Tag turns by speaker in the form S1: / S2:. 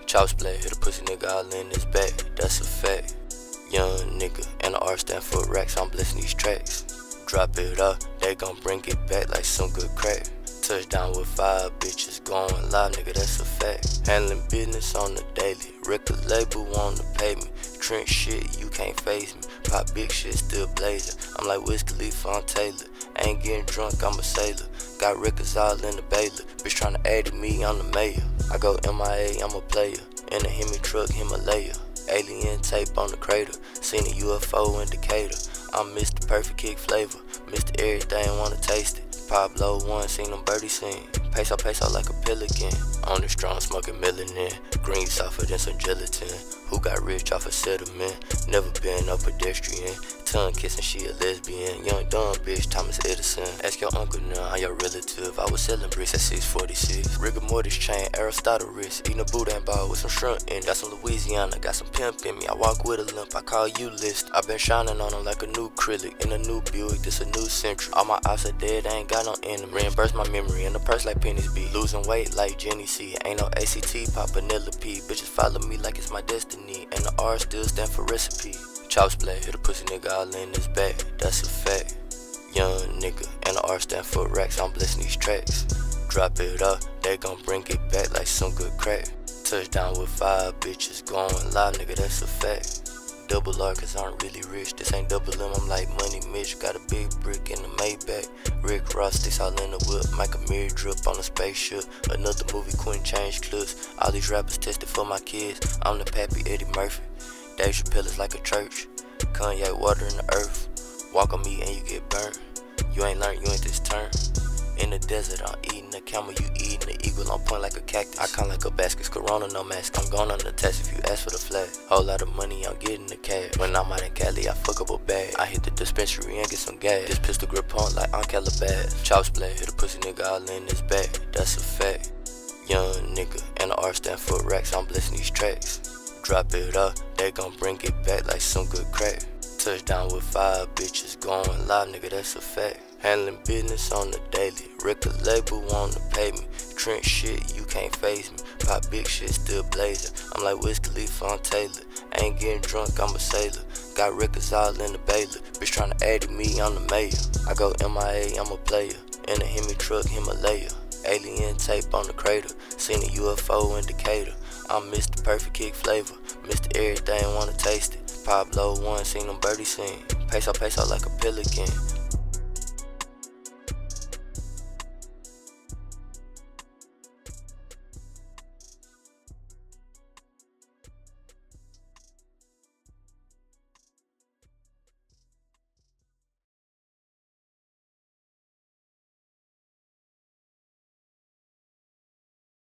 S1: Chop splat, hit a pussy nigga all in his back, that's a fact. Young nigga, and the R stand for racks, I'm blessing these tracks. Drop it up, they gon' bring it back like some good crack. Touchdown with 5 bitches, going live, nigga, that's a fact. Handling business on the daily, record label on the pavement. Trent shit, you can't phase me. Pop big shit, still blazing. I'm like Wiz Khalifa on Taylor. Ain't getting drunk, I'm a sailor. Got records all in the Baylor. Bitch tryna add to me, I'm the mayor. I go MIA, I'm a player. In a Hemi truck, Himalaya. Alien tape on the crater. Seen a UFO indicator. I'm Mr. Perfect Kick flavor. Mr. Everything, wanna taste it. Pablo 1, seen them birdie sing. Peso like a pelican. On the strong, smoking melanin. Green softer than some gelatin. Who got rich off of settlement? Never been a pedestrian. Tongue kissing, she a lesbian. Young dumb bitch, Thomas Edison. Ask your uncle now, I'm your relative. I was selling bricks at 646. Rigor mortis chain, Aristotle wrist. Eating a boudin ball with some shrimp in. Got some Louisiana, got some pimp in me. I walk with a limp, I call you list. I been shining on them like a new acrylic. In a new Buick, this a new Century. All my ops are dead, I ain't got no enemy. Reimburse my memory in the purse like pennies be. Losing weight like Jenny C. Ain't no ACT, pop Penelope. Bitches follow me like it's my destiny. And the R still stand for recipe. Chop splat, hit a pussy nigga all in his back, that's a fact. Young nigga, and the R stand for racks, I'm blessing these tracks. Drop it up, they gon' bring it back like some good crack. Touchdown with 5 bitches, going live, nigga, that's a fact. Double R, cause I'm really rich, this ain't double M, I'm like Money Mitch. Got a big brick in the Maybach, Rick Ross, sticks all in the whip. Mike Amiri drip on a spaceship, another movie, couldn't change clips. All these rappers tested for my kids, I'm the pappy Eddie Murphy. Dave Chappelle is like a church. Kanye water in the earth. Walk on me and you get burnt. You ain't learned, you ain't this turn. In the desert, I'm eating a camel, you eating the eagle. On point like a cactus. I count like a basket. Corona, no mask. I'm going on the test if you ask for the flag. Whole lot of money, I'm getting the cash. When I'm out in Cali, I fuck up a bag. I hit the dispensary and get some gas. This pistol grip on like on Calabas. Chop splat, hit a pussy nigga all in his back, that's a fact. Young nigga, and the R stand for racks, I'm blessing these tracks. Drop it up, they gon' bring it back like some good crack. Touchdown with 5 bitches, going live, nigga, that's a fact. Handling business on the daily, record label on the pavement. Trent shit, you can't phase me. Pop big shit, still blazing. I'm like Wiz Khalifa on Taylor. Ain't getting drunk, I'm a sailor. Got records all in the Baylor. Bitch tryna add to me, I'm the mayor. I go MIA, I'm a player. In a Hemi truck, Himalaya. Alien tape on the crater. Seen a UFO indicator. I'm Mr. Perfect Kick flavor. Mr. Everything, wanna taste it. Pablo 1, seen them birdie sing. Peso like a pelican.